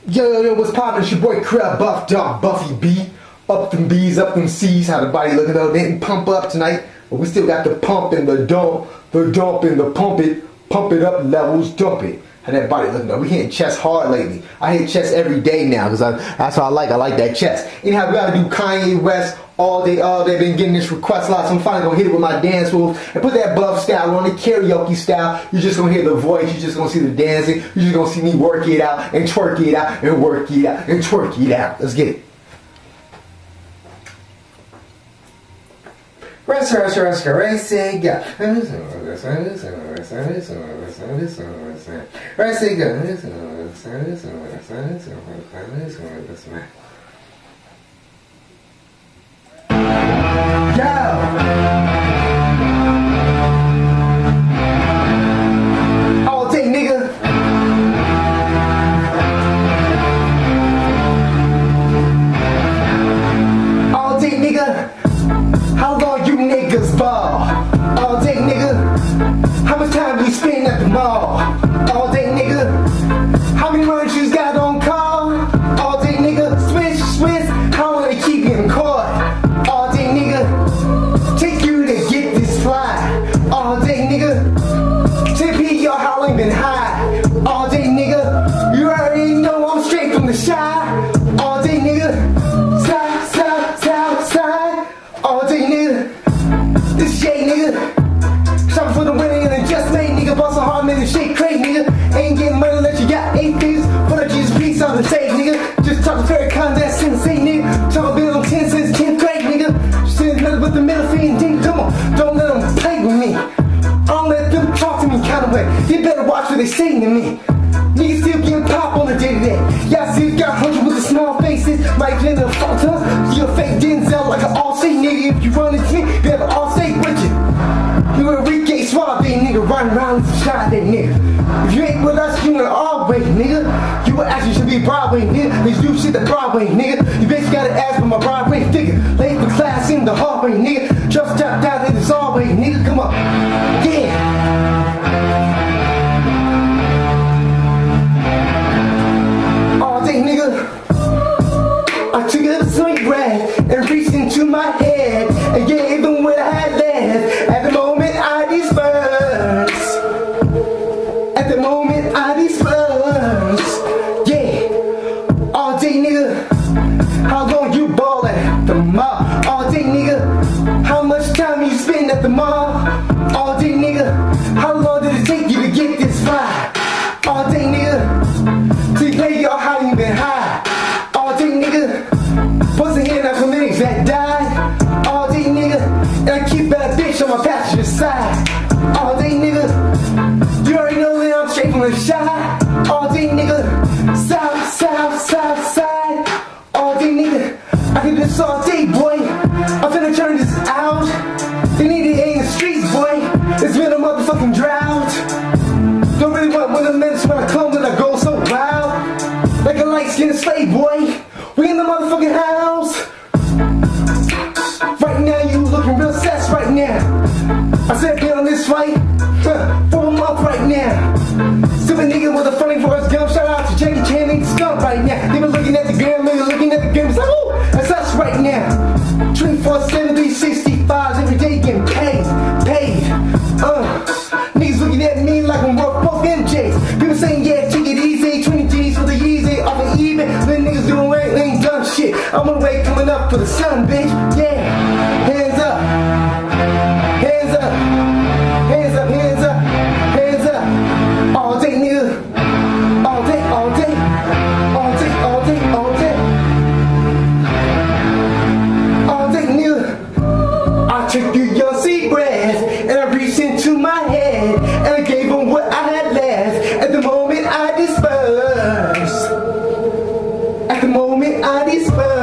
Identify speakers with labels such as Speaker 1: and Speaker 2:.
Speaker 1: Yo, what's poppin'? It's your boy Crab Buff Dog Buffy B. Up them B's, up them C's. How the body looking though? They didn't pump up tonight, but we still got the pump and the dump and the pump it up levels, dump it. How that body looking though? We hitting chest hard lately. I hit chest every day now because that's what I like. I like that chest. Anyhow, we gotta do Kanye West all day. Been getting this request a lot, so I'm finally gonna hit it with my dance moves and put that buff style on the karaoke style. You're just gonna hear the voice. You're just gonna see the dancing. You're just gonna see me work it out and twerk it out and work it out and twerk it out. Let's get it. All day, nigga. All day, nigga. How long you niggas ball? All day, nigga. How much time you spend at the mall? All day, nigga. How many runs you got on call? All day, nigga. Swiss. How long they keep getting caught? All day, nigga. Take you to get this fly. All day, nigga. TP, your howling been high. All day, nigga. You already know I'm straight from the shy. All day, nigga. Side. All day, nigga. This shit, nigga. Shopping for the winning and it just made, nigga. Bust a hard, man, this shit crazy, nigga. Ain't getting money unless you got 8 figures. For the Jesus piece on the stage, nigga. Just talk to fairy con, that's sensei, nigga. Talk a bill on 10 cents, 10th grade, nigga. Sitting nothing but the middle finger, nigga. Come on, don't let them play with me. Don't let them talk to me kind of way. You better watch what they say to me. Niggas still getting pop on the day-to-day. Y'all still got 100 with the small faces. Mike Lennon, Fonta. You're a fake Denzel like an all-state nigga. If you run into me, you have an all-state with you. You Enrique Suave, nigga, running around with the shot, that nigga. If you ain't with us, you in our way, nigga. You actually should be Broadway, nigga. Let's do shit the Broadway, nigga. You basically gotta ask for my Broadway figure. Late for class in the hallway, nigga. Just drop down in the hallway, nigga. Come on. Yeah. I took up some breath and reached into my head and gave them what I had left. At the moment I disperse. At the moment I disperse. Yeah. All day, nigga. How long you ball at the mall? All day, nigga. How much time you spend at the mall? All day, nigga. How long did it take you to get this fly? All day, nigga. To play your how you been high. All day, nigga. Puts a hand out for niggas that died. All day, nigga. And I keep that bitch on my passenger side. All day, nigga. You already know that I'm straight from the shy. All day, nigga. South side. All day, nigga. I can do this all day, boy. I'm finna turn this out. They need it in the streets, boy. It's been a motherfucking drought. Don't really want one of the minutes when I come when I go so loud. Like a light-skinned slave, boy. We in the motherfucking house. Right now you looking real sass right now. I said be on this fight for a month right now. Stupid nigga with a funny voice gun. Shout out to Jackie Chan and skunk right now. They been looking at the gram, they been looking at the gram. It's like, ooh, that's us right now. 24/7, 365 every day getting paid. Niggas looking at me like I'm worth both MJs. People saying yeah, take it easy, 20 G's for the easy off of eBay. Then niggas doing right, they ain't done shit. I'm on the way coming up for the sun, bitch. Yeah, hands up, hands up, hands up, hands up, hands up. All day, nigga. All day, all day, all day, all day, all day. All day, nigga. I took you your sea breath and I reached into my head and I gave them what I had left. At the moment I disperse. At the moment I disperse.